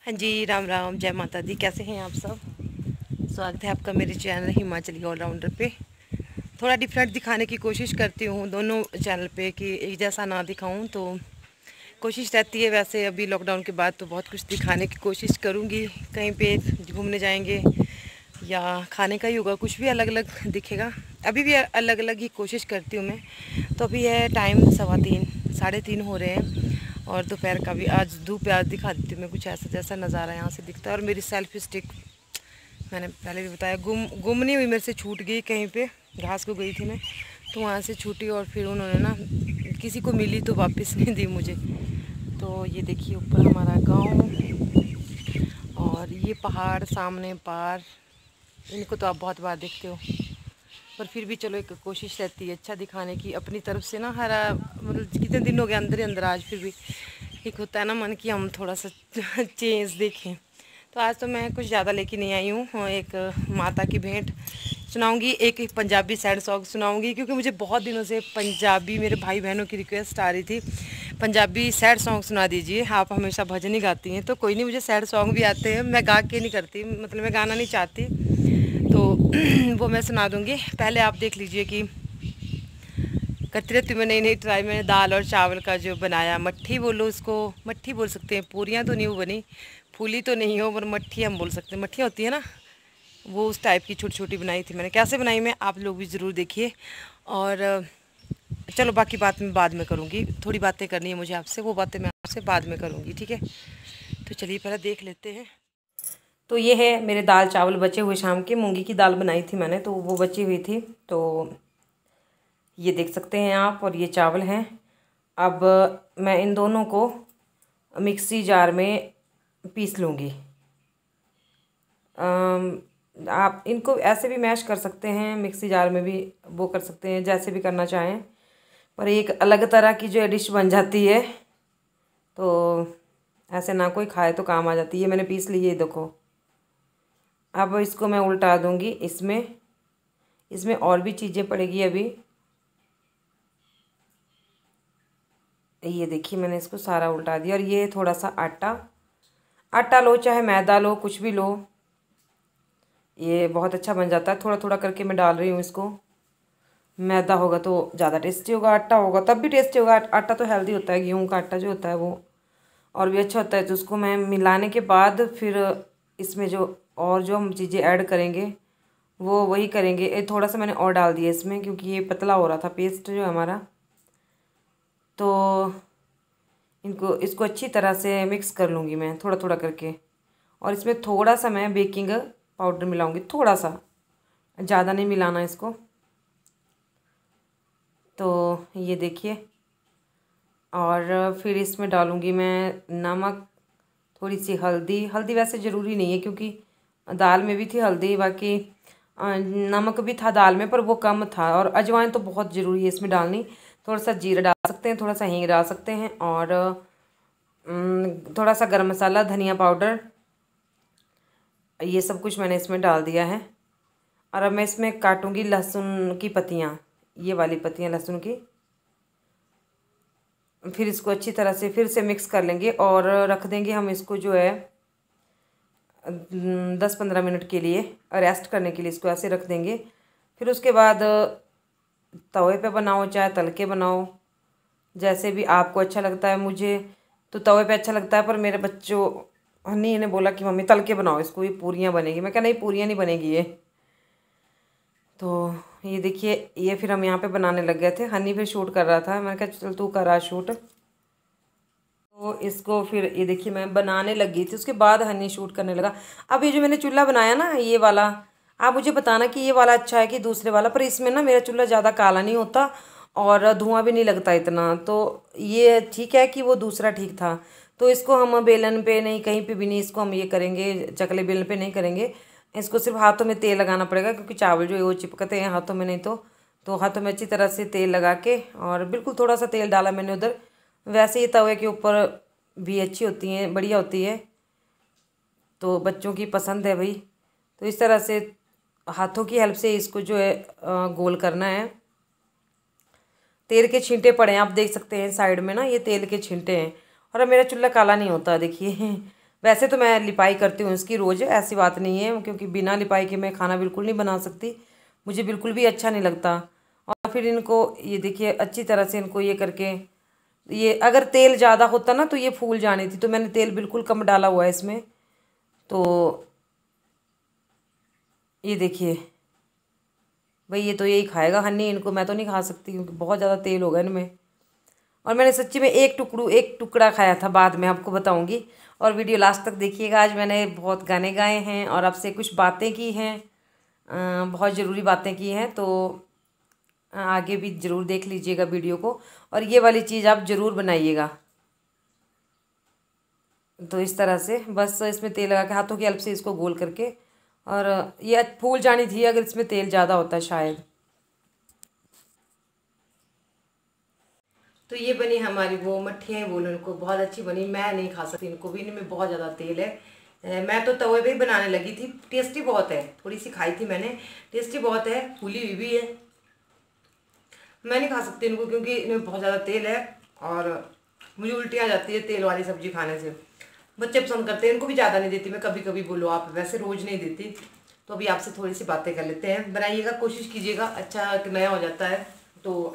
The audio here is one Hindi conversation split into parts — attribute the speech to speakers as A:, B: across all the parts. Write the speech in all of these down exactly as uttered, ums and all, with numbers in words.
A: हाँ जी, राम राम, जय माता दी। कैसे हैं आप सब? स्वागत है आपका मेरे चैनल हिमाचली ऑलराउंडर पे। थोड़ा डिफरेंट दिखाने की कोशिश करती हूँ दोनों चैनल पे कि एक जैसा ना दिखाऊँ, तो कोशिश रहती है। वैसे अभी लॉकडाउन के बाद तो बहुत कुछ दिखाने की कोशिश करूँगी। कहीं पे घूमने जाएंगे या खाने का ही होगा, कुछ भी अलग अलग दिखेगा। अभी भी अलग अलग ही कोशिश करती हूँ मैं। तो अभी है टाइम सवा तीन साढ़े तीन हो रहे हैं और दोपहर का भी आज धूप आज दिखा देती हूँ मैं। कुछ ऐसा जैसा नज़ारा यहाँ से दिखता है। और मेरी सेल्फी स्टिक मैंने पहले भी बताया गुम गुम नहीं हुई, मेरे से छूट गई कहीं पे। घास को गई थी मैं, तो वहाँ से छूटी और फिर उन्होंने ना किसी को मिली तो वापस नहीं दी मुझे। तो ये देखिए ऊपर हमारा गांव और ये पहाड़ सामने पार। इनको तो आप बहुत बार देखते हो, पर फिर भी चलो एक कोशिश रहती है अच्छा दिखाने की अपनी तरफ से ना। हरा मतलब कितने दिन हो गए अंदर ही अंदर, आज फिर भी एक होता है ना मन कि हम थोड़ा सा चेंज देखें। तो आज तो मैं कुछ ज़्यादा लेके नहीं आई हूँ। एक माता की भेंट सुनाऊंगी, एक पंजाबी सैड सॉन्ग सुनाऊंगी, क्योंकि मुझे बहुत दिनों से पंजाबी मेरे भाई बहनों की रिक्वेस्ट आ रही थी पंजाबी सैड सॉन्ग सुना दीजिए। आप हमेशा भजन ही गाती हैं, तो कोई नहीं, मुझे सैड सॉन्ग भी आते हैं। मैं गा के नहीं करती, मतलब मैं गाना नहीं चाहती, तो वो मैं सुना दूँगी। पहले आप देख लीजिए कि करती रहती हूँ मैं नई नई ट्राई। मैंने दाल और चावल का जो बनाया, मट्ठी बोलो उसको, मट्ठी बोल सकते हैं। पूरियाँ तो नहीं वो बनी, फूली तो नहीं हो, पर मट्ठी हम बोल सकते हैं। मट्ठियाँ होती है ना, वो उस टाइप की छोटी छोटी बनाई थी मैंने। कैसे बनाई मैं, आप लोग भी ज़रूर देखिए। और चलो बाकी बात मैं बाद में करूँगी। थोड़ी बातें करनी है मुझे आपसे, वो बातें मैं आपसे बाद में करूँगी, ठीक है? तो चलिए पहले देख लेते हैं। तो ये है मेरे दाल चावल बचे हुए शाम के। मूंगी की दाल बनाई थी मैंने, तो वो बची हुई थी, तो ये देख सकते हैं आप। और ये चावल हैं। अब मैं इन दोनों को मिक्सी जार में पीस लूँगी। आप इनको ऐसे भी मैश कर सकते हैं, मिक्सी जार में भी वो कर सकते हैं, जैसे भी करना चाहें। पर एक अलग तरह की जो डिश बन जाती है, तो ऐसे ना कोई खाए तो काम आ जाती है। मैंने पीस ली है, देखो। अब इसको मैं उल्टा दूंगी इसमें। इसमें और भी चीज़ें पड़ेगी अभी। ये देखिए मैंने इसको सारा उल्टा दिया। और ये थोड़ा सा आटा आटा लो, चाहे मैदा लो, कुछ भी लो, ये बहुत अच्छा बन जाता है। थोड़ा थोड़ा करके मैं डाल रही हूँ इसको। मैदा होगा तो ज़्यादा टेस्टी होगा, आटा होगा तब भी टेस्टी होगा। आटा तो हेल्दी होता है, गेहूँ का आटा जो होता है वो और भी अच्छा होता है। तो उसको मैं मिलाने के बाद फिर इसमें जो और जो हम चीज़ें ऐड करेंगे वो वही करेंगे। ये थोड़ा सा मैंने और डाल दिया इसमें, क्योंकि ये पतला हो रहा था पेस्ट जो हमारा। तो इनको इसको अच्छी तरह से मिक्स कर लूँगी मैं, थोड़ा थोड़ा करके। और इसमें थोड़ा सा मैं बेकिंग पाउडर मिलाऊंगी, थोड़ा सा, ज़्यादा नहीं मिलाना इसको। तो ये देखिए। और फिर इसमें डालूँगी मैं नमक, थोड़ी सी हल्दी। हल्दी वैसे ज़रूरी नहीं है, क्योंकि दाल में भी थी हल्दी, बाकी नमक भी था दाल में, पर वो कम था। और अजवाइन तो बहुत ज़रूरी है इसमें डालनी। थोड़ा सा जीरा डाल सकते हैं, थोड़ा सा हींग डाल सकते हैं, और थोड़ा सा गरम मसाला, धनिया पाउडर, ये सब कुछ मैंने इसमें डाल दिया है। और अब मैं इसमें काटूंगी लहसुन की पत्तियाँ, ये वाली पत्तियाँ लहसुन की। फिर इसको अच्छी तरह से फिर से मिक्स कर लेंगे और रख देंगे हम इसको जो है दस पंद्रह मिनट के लिए रेस्ट करने के लिए। इसको ऐसे रख देंगे। फिर उसके बाद तवे पे बनाओ चाहे तल के बनाओ, जैसे भी आपको अच्छा लगता है। मुझे तो तवे पे अच्छा लगता है, पर मेरे बच्चों हनी ने बोला कि मम्मी तल के बनाओ इसको, ये पूरियाँ बनेगी। मैं कहा नहीं, पूरियाँ नहीं बनेगी ये। तो ये देखिए, ये फिर हम यहाँ पे बनाने लग गए थे। हनी फिर शूट कर रहा था, मैंने कहा चल तू करा शूट। तो इसको फिर ये देखिए मैं बनाने लगी थी, उसके बाद हनी शूट करने लगा। अब ये जो मैंने चूल्हा बनाया ना, ये वाला, आप मुझे बताना कि ये वाला अच्छा है कि दूसरे वाला। पर इसमें ना मेरा चूल्हा ज़्यादा काला नहीं होता और धुआं भी नहीं लगता इतना, तो ये ठीक है कि वो दूसरा ठीक था। तो इसको हम बेलन पे नहीं, कहीं पे भी नहीं, इसको हम ये करेंगे, चकले बेलन पे नहीं करेंगे। इसको सिर्फ हाथों में तेल लगाना पड़ेगा, क्योंकि चावल जो है वो चिपकते हैं हाथों में, नहीं तो तो हाथों में अच्छी तरह से तेल लगा के, और बिल्कुल थोड़ा सा तेल डाला मैंने उधर। वैसे ही तवे के ऊपर भी अच्छी होती हैं, बढ़िया होती है, तो बच्चों की पसंद है भाई। तो इस तरह से हाथों की हेल्प से इसको जो है गोल करना है। तेल के छींटे पड़े हैं, आप देख सकते हैं साइड में ना, ये तेल के छींटे हैं। और अब मेरा चूल्हा काला नहीं होता, देखिए वैसे तो मैं लिपाई करती हूँ इसकी रोज़, ऐसी बात नहीं है, क्योंकि बिना लिपाई के मैं खाना बिल्कुल नहीं बना सकती, मुझे बिल्कुल भी अच्छा नहीं लगता। और फिर इनको ये देखिए अच्छी तरह से इनको ये करके, ये अगर तेल ज़्यादा होता ना तो ये फूल जानी थी, तो मैंने तेल बिल्कुल कम डाला हुआ है इसमें। तो ये देखिए भाई, ये तो यही खाएगा हनी, इनको मैं तो नहीं खा सकती क्योंकि बहुत ज़्यादा तेल होगा इनमें। और मैंने सच्ची में एक टुकड़ू एक टुकड़ा खाया था, बाद में आपको बताऊंगी। और वीडियो लास्ट तक देखिएगा। आज मैंने बहुत गाने गाए हैं और आपसे कुछ बातें की हैं, अ, बहुत ज़रूरी बातें की हैं, तो आगे भी ज़रूर देख लीजिएगा वीडियो को। और ये वाली चीज़ आप ज़रूर बनाइएगा। तो इस तरह से बस इसमें तेल लगा के हाथों की हेल्प से इसको गोल करके, और ये फूल जानी थी अगर इसमें तेल ज़्यादा होता है शायद। तो ये बनी हमारी वो मट्ठियाँ बोलो इनको, बहुत अच्छी बनी। मैं नहीं खा सकती इनको भी, इनमें बहुत ज़्यादा तेल है। मैं तो तवे पे ही बनाने लगी थी। टेस्टी बहुत है, थोड़ी सी खाई थी मैंने, टेस्टी बहुत है, फूली हुई भी है। मैं नहीं खा सकती इनको क्योंकि इनमें बहुत ज़्यादा तेल है और मुझे उल्टी आ जाती है तेल वाली सब्जी खाने से। बच्चे पसंद करते हैं, इनको भी ज़्यादा नहीं देती मैं, कभी कभी बोलो आप, वैसे रोज़ नहीं देती। तो अभी आपसे थोड़ी सी बातें कर लेते हैं। बनाइएगा, कोशिश कीजिएगा, अच्छा नया हो जाता है। तो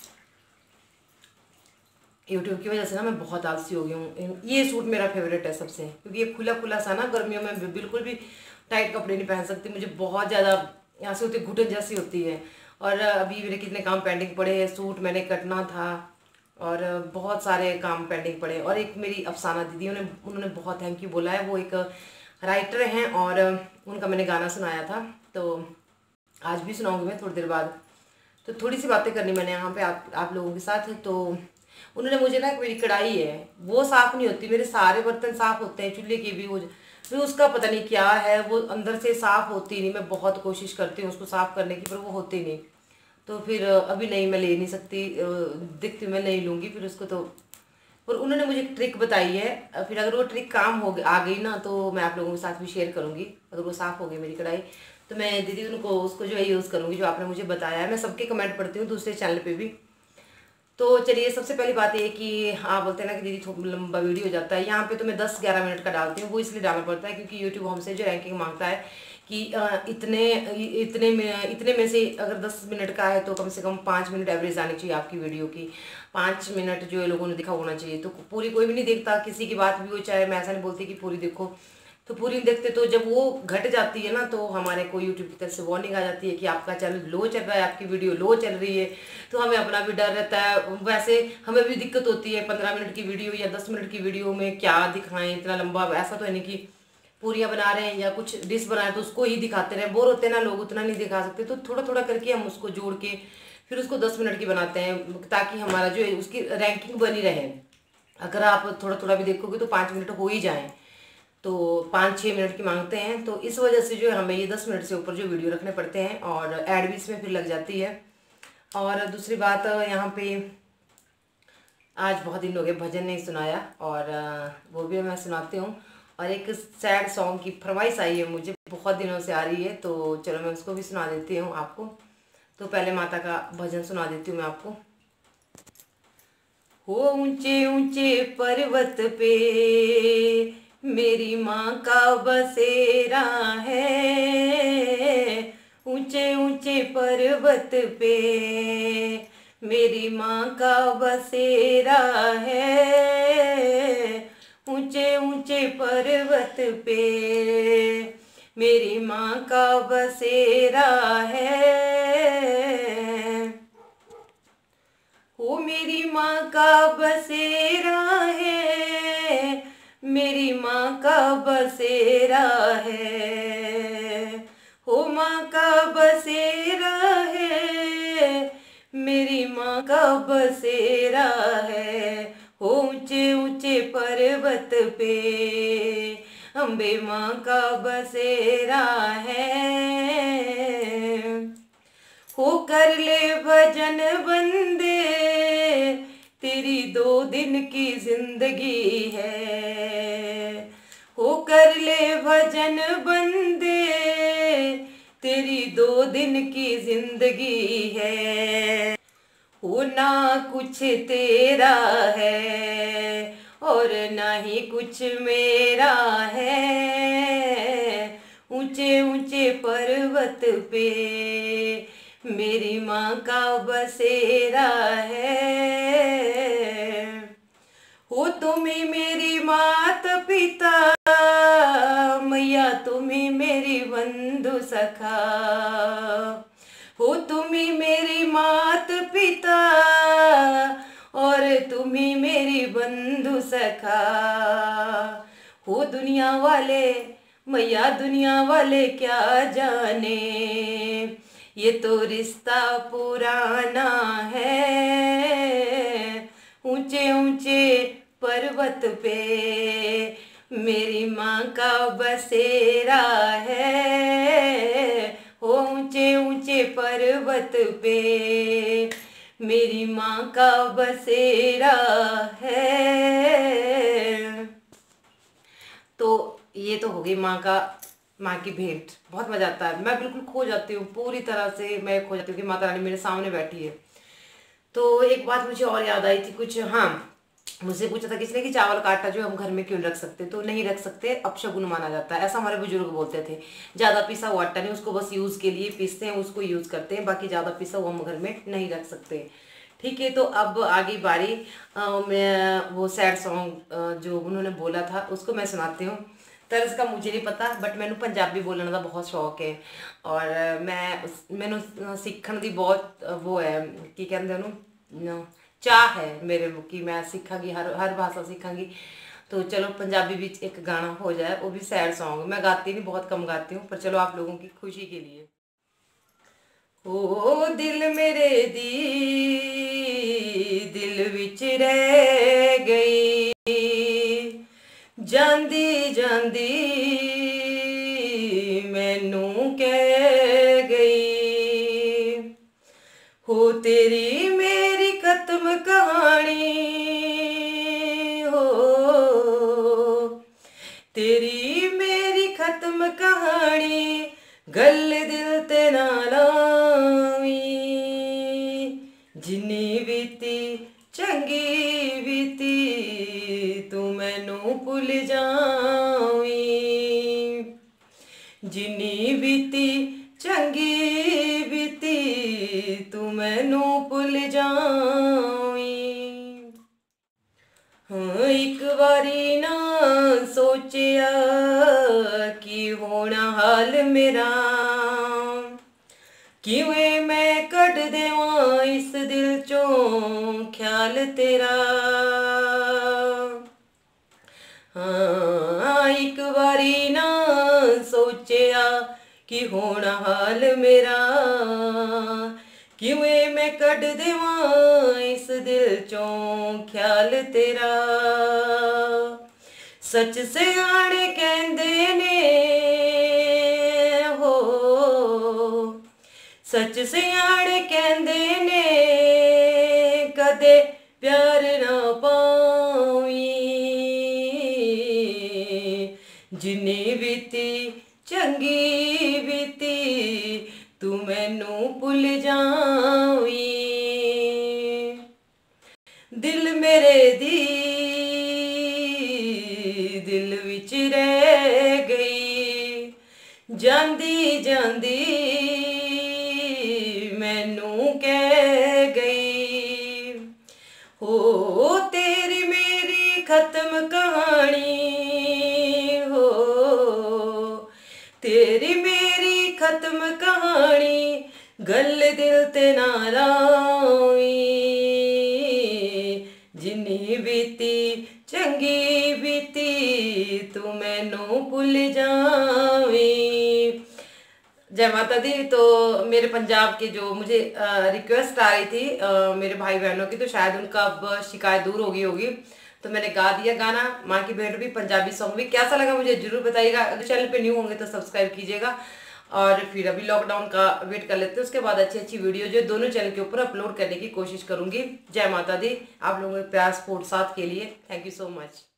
A: यूट्यूब की वजह से ना मैं बहुत आलसी हो गई हूँ। ये सूट मेरा फेवरेट है सबसे, क्योंकि ये खुला खुला सा ना, गर्मियों में बिल्कुल भी टाइट कपड़े नहीं पहन सकती, मुझे बहुत ज़्यादा यहाँ से होती घुटन जैसी होती है। और अभी मेरे कितने काम पेंडिंग पड़े हैं, सूट मैंने कटना था और बहुत सारे काम पेंडिंग पड़े। और एक मेरी अफसाना दीदी, उन्हें उन्होंने बहुत थैंक यू बोला है, वो एक राइटर हैं और उनका मैंने गाना सुनाया था, तो आज भी सुनाऊंगी मैं थोड़ी देर बाद। तो थोड़ी सी बातें करनी मैंने यहाँ पे आप आप लोगों के साथ। तो उन्होंने मुझे ना, मेरी कढ़ाई है वो साफ़ नहीं होती, मेरे सारे बर्तन साफ़ होते हैं, चूल्हे की भी, वो फिर उसका पता नहीं क्या है, वो अंदर से साफ़ होती नहीं। मैं बहुत कोशिश करती हूँ उसको साफ़ करने की, पर वो होती नहीं। तो फिर अभी नहीं, मैं ले नहीं सकती, दिखती मैं नहीं लूँगी फिर उसको। तो और उन्होंने मुझे ट्रिक बताई है, फिर अगर वो ट्रिक काम हो आ गई ना तो मैं आप लोगों के साथ भी शेयर करूँगी। अगर वो साफ़ हो गई मेरी कढ़ाई तो मैं दीदी उनको उसको जो है यूज़ करूँगी, जो आपने मुझे बताया है। मैं सबके कमेंट पढ़ती हूँ दूसरे चैनल पे भी। तो चलिए, सबसे पहली बात ये कि हाँ, बोलते हैं ना कि दीदी थोड़ा लंबा वीडियो हो जाता है। यहाँ पे तो मैं दस ग्यारह मिनट का डालती हूँ, वो इसलिए डालना पड़ता है क्योंकि यूट्यूब हमसे जो रैंकिंग मांगता है कि इतने इतने में इतने में से अगर दस मिनट का है तो कम से कम पाँच मिनट एवरेज आनी चाहिए आपकी वीडियो की। पाँच मिनट जो लोगों ने देखा होना चाहिए। तो पूरी कोई भी नहीं देखता, किसी की बात भी हो, चाहे मैं ऐसा नहीं बोलती कि पूरी देखो, तो पूरी देखते। तो जब वो घट जाती है ना तो हमारे को यूट्यूब की तरफ से वार्निंग आ जाती है कि आपका चैनल लो चल रहा है, आपकी वीडियो लो चल रही है। तो हमें अपना भी डर रहता है, वैसे हमें भी दिक्कत होती है। पंद्रह मिनट की वीडियो या दस मिनट की वीडियो में क्या दिखाएं इतना लंबा, ऐसा तो है नहीं कि पूरियाँ बना रहे हैं या कुछ डिश बना रहे हैं तो उसको ही दिखाते रहे, बोर होते हैं ना लोग, उतना नहीं दिखा सकते। तो थोड़ा थोड़ा करके हम उसको जोड़ के फिर उसको दस मिनट की बनाते हैं, ताकि हमारा जो है उसकी रैंकिंग बनी रहे। अगर आप थोड़ा थोड़ा भी देखोगे तो पाँच मिनट हो ही जाएँ, तो पाँच छः मिनट की मांगते हैं। तो इस वजह से जो है हमें ये दस मिनट से ऊपर जो वीडियो रखने पड़ते हैं, और ऐड भी इसमें फिर लग जाती है। और दूसरी बात, यहाँ पे आज बहुत दिन हो गए भजन नहीं सुनाया, और वो भी मैं सुनाती हूँ। और एक सैड सॉन्ग की फरमाइश आई है मुझे, बहुत दिनों से आ रही है, तो चलो मैं उसको भी सुना देती हूँ आपको। तो पहले माता का भजन सुना देती हूँ मैं आपको। हो ऊंचे ऊंचे पर्वत पे मेरी माँ का बसेरा है, ऊंचे ऊंचे पर्वत पे मेरी माँ का बसेरा है, ऊंचे ऊंचे पर्वत पे मेरी माँ का बसेरा है। वो मेरी माँ का बसेरा है, मेरी माँ का बसेरा है, हो माँ का बसेरा है, मेरी माँ का बसेरा है। हो ऊंचे ऊंचे पर्वत पे अम्बे माँ का बसेरा है। हो कर ले भजन बंदे तेरी दो दिन की जिंदगी है, हो कर ले भजन बंदे तेरी दो दिन की जिंदगी है। हो ना कुछ तेरा है और ना ही कुछ मेरा है। ऊंचे ऊंचे पर्वत पे मेरी माँ का बसेरा है। हो तुम्ही मेरी मात पिता, मैया तुम्ही मेरी बंधु सखा। हो तुम्ही मेरी मात पिता और तुम्ही मेरी बंधु सखा। हो दुनिया वाले मैया दुनिया वाले क्या जाने, ये तो रिश्ता पुराना है। ऊंचे ऊंचे पर्वत पे मेरी माँ का बसेरा है। हो ऊंचे ऊंचे पर्वत पे मेरी माँ का बसेरा है। तो ये तो हो गई माँ का माँ की भेंट। बहुत मजा आता है, मैं बिल्कुल खो जाती हूँ, पूरी तरह से मैं खो जाती हूँ कि माता रानी मेरे सामने बैठी है। तो एक बात मुझे और याद आई थी कुछ, हाँ मुझसे पूछा था किसने कि चावल का आटा जो हम घर में क्यों रख सकते, तो नहीं रख सकते, अपशगुन माना जाता है, ऐसा हमारे बुजुर्ग बोलते थे। ज़्यादा पिसा हुआ आटा नहीं, उसको बस यूज़ के लिए पीसते हैं, उसको यूज़ करते हैं, बाकी ज़्यादा पिसा हुआ हम घर में नहीं रख सकते। ठीक है, तो अब आगे बारी आ, मैं वो सैड सॉन्ग जो उन्होंने बोला था उसको मैं सुनाती हूँ। तर्ज का मुझे नहीं पता, बट मैंने पंजाबी बोलने का बहुत शौक है और मैं उस मैंने सीखने की बहुत वो है कि कहते उन्होंने चाह है मेरे कि मैं सीखांगी, हर हर भाषा सीखांगी। तो चलो पंजाबी भी एक गाना हो जाए, वो भी सैड सॉन्ग। मैं गाती नहीं, बहुत कम गाती हूँ, पर चलो आप लोगों की खुशी के लिए। ओ दिल मेरे दी दिल विच रह गई, जांदी जांदी मैनू कह गई। हो तेरी मेरी खत्म कहानी, हो तेरी मेरी खत्म कहानी, गल दिल ते ना लावी। जिन्नी बीती चंगी बीती तू मैनू भुल जावी। जिन्नी बीती चंगी बीती तू मैनू भुल जावी। हाँ एक बारी ना सोचिया कि होना हाल मेरा, किवें मैं कढ देवां इस दिल चों ख्याल तेरा। हाँ एक बारी ना सोचिया कि होना हाल मेरा, किवें मैं कढ देवां इस दिल चों ख्याल तेरा। सच सियाणे कहंदे ने, हो सच सियाणे कहंदे ने, कदे प्यार ना पावी। जिन्नी बीती चंगी बीती तू मैनू भुल जावी। दिल मेरे दी दिल विच रह गई, जांदी जांदी मैनू कह गई। हो तेरी मेरी खत्म कहानी, हो तेरी मेरी खत्म कहानी, गल दिल ते ना लावी। जिन्नी बीती चंगी बीती तू मैनू भुल जावी। जय माता दी। तो मेरे पंजाब के जो मुझे रिक्वेस्ट आ रही थी आ, मेरे भाई बहनों की, तो शायद उनका अब शिकायत दूर हो गई होगी, तो मैंने गा दिया गाना माँ की भेंट भी, पंजाबी सॉन्ग भी। कैसा लगा मुझे जरूर बताइएगा। अगर चैनल पे न्यू होंगे तो सब्सक्राइब कीजिएगा। और फिर अभी लॉकडाउन का वेट कर लेते हैं, उसके बाद अच्छी अच्छी वीडियो जो दोनों चैनल के ऊपर अपलोड करने की कोशिश करूंगी। जय माता दी। आप लोगों के प्यार सपोर्ट साथ के लिए थैंक यू सो मच।